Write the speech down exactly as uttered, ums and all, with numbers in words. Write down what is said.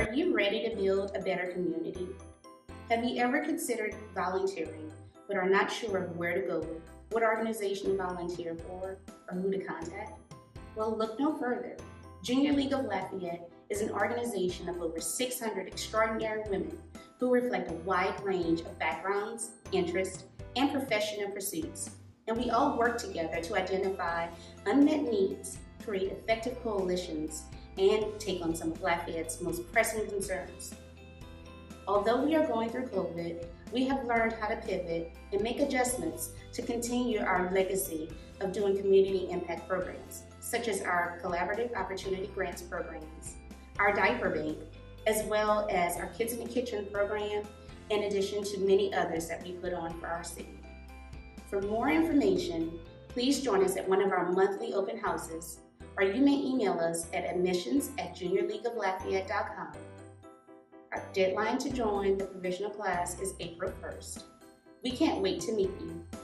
Are you ready to build a better community? Have you ever considered volunteering but are not sure of where to go, what organization to volunteer for, or who to contact? Well, look no further. Junior League of Lafayette is an organization of over six hundred extraordinary women who reflect a wide range of backgrounds, interests, and professional pursuits. And we all work together to identify unmet needs, create effective coalitions, and take on some of Lafayette's most pressing concerns. Although we are going through COVID, we have learned how to pivot and make adjustments to continue our legacy of doing community impact programs, such as our Collaborative Opportunity Grants programs, our diaper bank, as well as our Kids in the Kitchen program, in addition to many others that we put on for our city. For more information, please join us at one of our monthly open houses, or you may email us at admissions at junior league of lafayette dot com. Our deadline to join the provisional class is April first. We can't wait to meet you.